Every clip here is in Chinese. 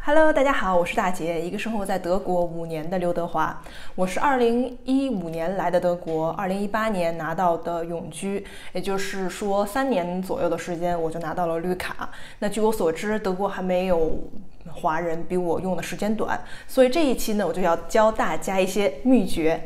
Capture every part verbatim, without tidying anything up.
Hello， 大家好，我是大杰，一个生活在德国五年的刘德华。我是二零一五年来的德国，二零一八年拿到的永居，也就是说三年左右的时间我就拿到了绿卡。那据我所知，德国还没有华人比我用的时间短，所以这一期呢，我就要教大家一些秘诀。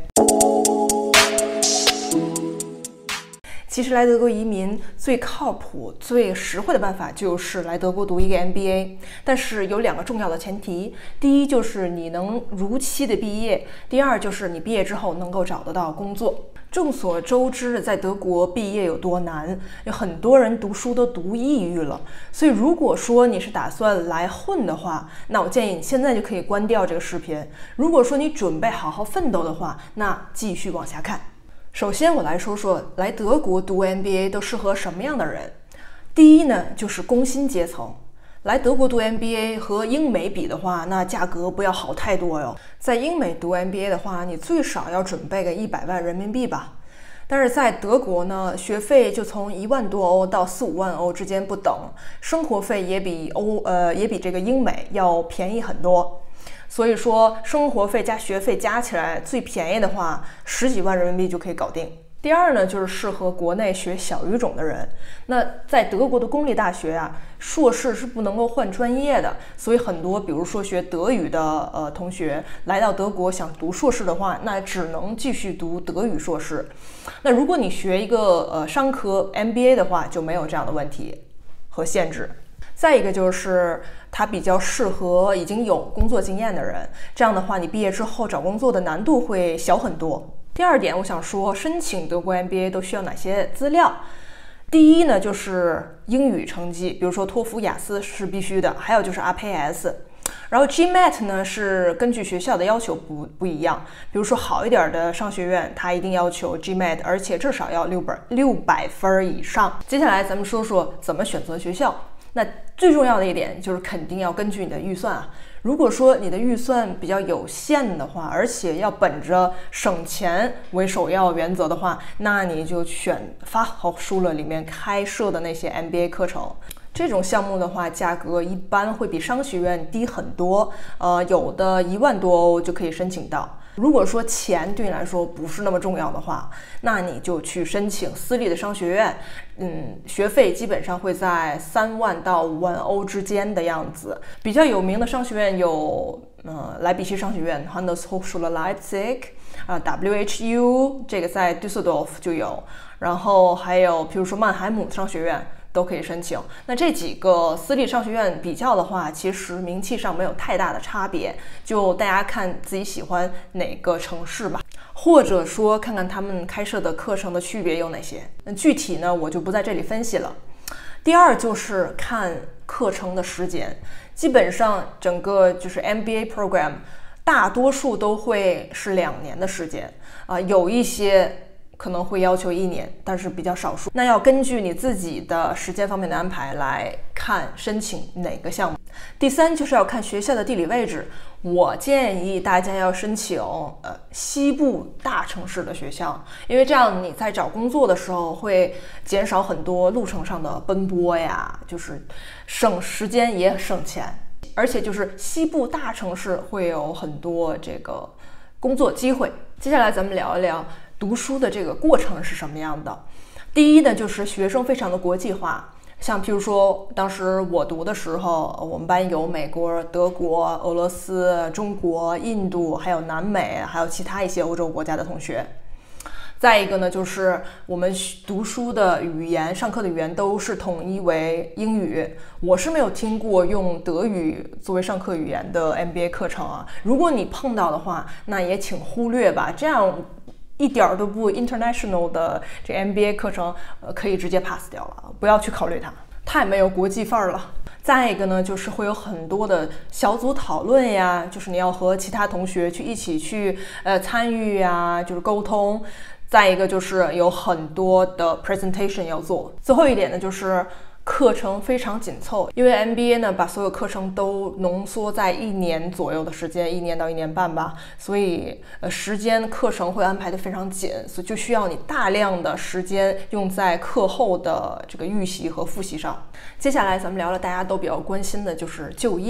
其实来德国移民最靠谱、最实惠的办法就是来德国读一个 M B A， 但是有两个重要的前提：第一就是你能如期的毕业；第二就是你毕业之后能够找得到工作。众所周知，在德国毕业有多难，有很多人读书都读抑郁了。所以如果说你是打算来混的话，那我建议你现在就可以关掉这个视频。如果说你准备好好奋斗的话，那继续往下看。首先我来说说来德国读 M B A 都适合什么样的人。第一呢，就是工薪阶层。来德国读 M B A 和英美比的话，那价格不要好太多哟。在英美读 M B A 的话，你最少要准备个一百万人民币吧。但是在德国呢，学费就从一万多欧到四五万欧之间不等，生活费也比欧呃也比这个英美要便宜很多。所以说，生活费加学费加起来最便宜的话，十几万人民币就可以搞定。第二呢，就是适合国内学小语种的人。那在德国的公立大学啊，硕士是不能够换专业的，所以很多比如说学德语的呃同学来到德国想读硕士的话，那只能继续读德语硕士。那如果你学一个呃商科 M B A 的话，就没有这样的问题和限制。再一个就是它比较适合已经有工作经验的人，这样的话你毕业之后找工作的难度会小很多。第二点，我想说申请德国 M B A 都需要哪些资料。第一呢，就是英语成绩，比如说托福、雅思是必须的，还有就是 R P S。然后 G M A T 呢是根据学校的要求不不一样，比如说好一点的商学院，它一定要求 G M A T， 而且至少要六百六百分以上。接下来咱们说说怎么选择学校。那最重要的一点就是肯定要根据你的预算啊。如果说你的预算比较有限的话，而且要本着省钱为首要原则的话，那你就选发好书了里面开设的那些 M B A 课程。这种项目的话，价格一般会比商学院低很多，呃，有的一万多欧就可以申请到。如果说钱对你来说不是那么重要的话，那你就去申请私立的商学院，嗯，学费基本上会在三万到五万欧之间的样子。比较有名的商学院有，呃，莱比锡商学院 Handelshochschule Leipzig 啊、呃、W H U 这个在 Düsseldorf 就有，然后还有比如说曼海姆商学院。都可以申请。那这几个私立商学院比较的话，其实名气上没有太大的差别，就大家看自己喜欢哪个城市吧，或者说看看他们开设的课程的区别有哪些。那具体呢，我就不在这里分析了。第二就是看课程的时间，基本上整个就是 M B A program 大多数都会是两年的时间啊、呃，有一些可能会要求一年，但是比较少数。那要根据你自己的时间方面的安排来看申请哪个项目。第三就是要看学校的地理位置，我建议大家要申请呃西部大城市的学校，因为这样你在找工作的时候会减少很多路程上的奔波呀，就是省时间也省钱，而且就是西部大城市会有很多这个工作机会。接下来咱们聊一聊读书的这个过程是什么样的。第一呢，就是学生非常的国际化，像譬如说当时我读的时候，我们班有美国、德国、俄罗斯、中国、印度，还有南美，还有其他一些欧洲国家的同学。再一个呢，就是我们读书的语言，上课的语言都是统一为英语。我是没有听过用德语作为上课语言的 M B A 课程啊。如果你碰到的话，那也请忽略吧，这样一点都不 international 的这 M B A 课程，呃，可以直接 pass 掉了，不要去考虑它，太没有国际范儿了。再一个呢，就是会有很多的小组讨论呀，就是你要和其他同学去一起去呃参与呀，就是沟通。再一个就是有很多的 presentation 要做。最后一点呢，就是课程非常紧凑，因为 M B A 呢把所有课程都浓缩在一年左右的时间，一年到一年半吧，所以呃时间课程会安排的非常紧，所以就需要你大量的时间用在课后的这个预习和复习上。接下来咱们聊聊大家都比较关心的就是就业。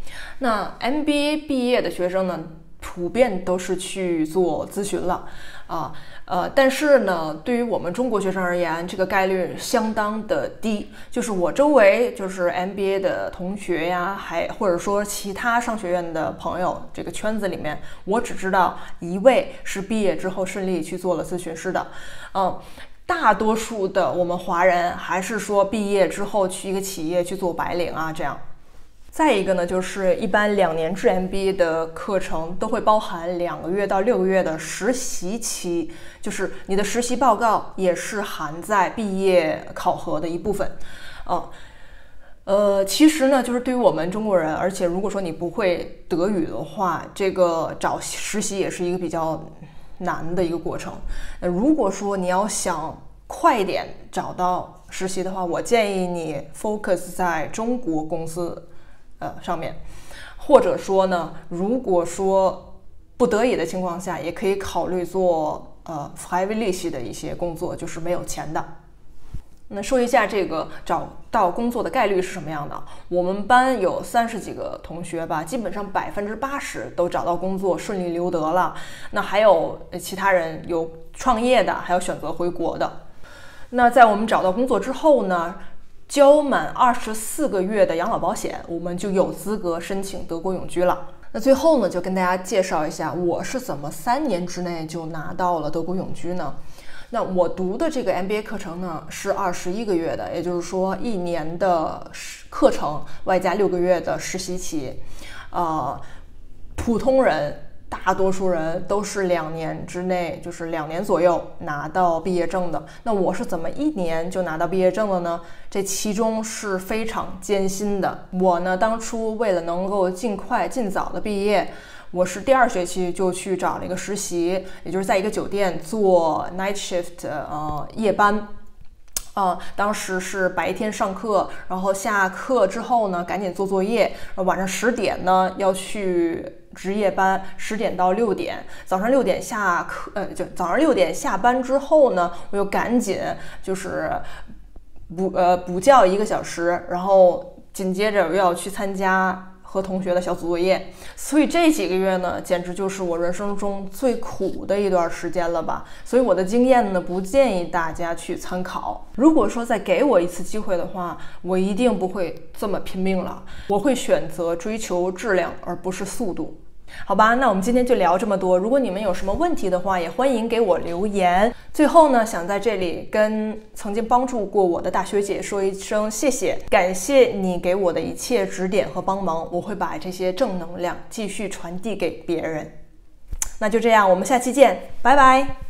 那 M B A 毕业的学生呢，普遍都是去做咨询了啊，呃，但是呢，对于我们中国学生而言，这个概率相当的低。就是我周围就是 M B A 的同学呀，还或者说其他商学院的朋友，这个圈子里面，我只知道一位是毕业之后顺利去做了咨询师的，嗯。大多数的我们华人还是说毕业之后去一个企业去做白领啊，这样。再一个呢，就是一般两年制 M B A 的课程都会包含两个月到六个月的实习期，就是你的实习报告也是含在毕业考核的一部分。哦，呃，其实呢，就是对于我们中国人，而且如果说你不会德语的话，这个找实习也是一个比较难的一个过程。那如果说你要想快一点找到实习的话，我建议你 focus 在中国公司呃上面，或者说呢，如果说不得已的情况下，也可以考虑做呃 freiwillig 的一些工作，就是没有钱的。那说一下这个找到工作的概率是什么样的？我们班有三十几个同学吧，基本上百分之八十都找到工作，顺利留得了。那还有其他人有创业的，还有选择回国的。那在我们找到工作之后呢，交满二十四个月的养老保险，我们就有资格申请德国永居了。那最后呢，就跟大家介绍一下我是怎么三年之内就拿到了德国永居呢？那我读的这个 M B A 课程呢是二十一个月的，也就是说一年的课程外加六个月的实习期。呃，普通人大多数人都是两年之内，就是两年左右拿到毕业证的。那我是怎么一年就拿到毕业证的呢？这其中是非常艰辛的。我呢，当初为了能够尽快尽早的毕业，我是第二学期就去找了一个实习，也就是在一个酒店做 night shift， 呃，夜班。呃，当时是白天上课，然后下课之后呢，赶紧做作业。晚上十点呢要去值夜班，十点到六点。早上六点下课，呃，就早上六点下班之后呢，我又赶紧就是补呃补觉一个小时，然后紧接着又要去参加和同学的小组作业。所以这几个月呢，简直就是我人生中最苦的一段时间了吧。所以我的经验呢，不建议大家去参考。如果说再给我一次机会的话，我一定不会这么拼命了，我会选择追求质量而不是速度。好吧，那我们今天就聊这么多。如果你们有什么问题的话，也欢迎给我留言。最后呢，想在这里跟曾经帮助过我的大学姐说一声谢谢，感谢你给我的一切指点和帮忙，我会把这些正能量继续传递给别人。那就这样，我们下期见，拜拜。